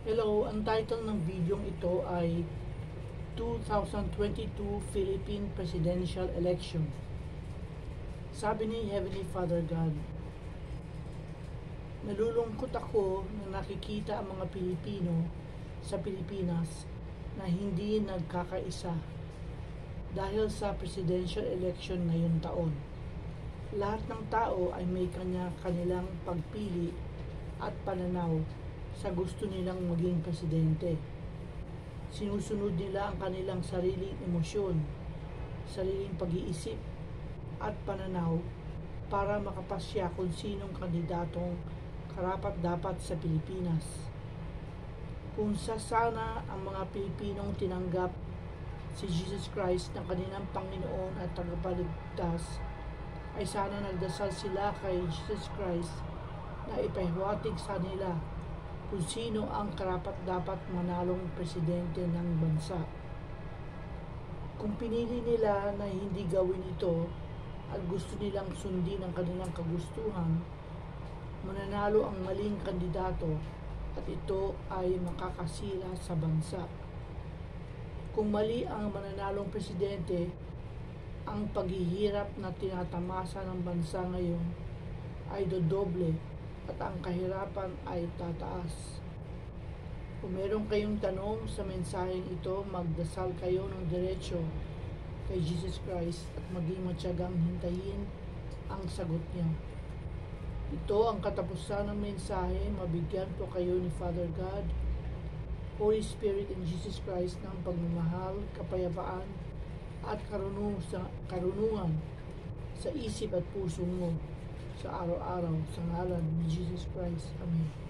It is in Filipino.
Hello, ang title ng video ito ay 2022 Philippine Presidential Election. Sabi ni Heavenly Father God, nalulungkot ako na nakikita ang mga Pilipino sa Pilipinas na hindi nagkakaisa dahil sa presidential election ngayong taon. Lahat ng tao ay may kanilang pagpili at pananaw sa gusto nilang maging presidente. Sinusunod nila ang kanilang sariling emosyon, sariling pag-iisip at pananaw para makapasya kung sinong kandidatong karapat-dapat sa Pilipinas. Kung sana ang mga Pilipinong tinanggap si Jesus Christ na kanilang Panginoon at tagapagligtas, ay sana nagdasal sila kay Jesus Christ na ipahiwatig sa nila kung sino ang karapat-dapat manalong presidente ng bansa. Kung pinili nila na hindi gawin ito at gusto nilang sundin ang kanilang kagustuhan, mananalo ang maling kandidato at ito ay makakasira sa bansa. Kung mali ang mananalong presidente, ang paghihirap na tinatamasa ng bansa ngayon ay dodoble at ang kahirapan ay tataas. Kung meron kayong tanong sa mensaheng ito, magdasal kayo ng diretso kay Jesus Christ at maging matyagang hintayin ang sagot niya. Ito ang katapusan ng mensahe. Mabigyan po kayo ni Father God, Holy Spirit and Jesus Christ ng pagmamahal, kapayapaan at karunungan sa isip at puso mo sa araw-araw sa ngalan ni Jesus Christ. Amen.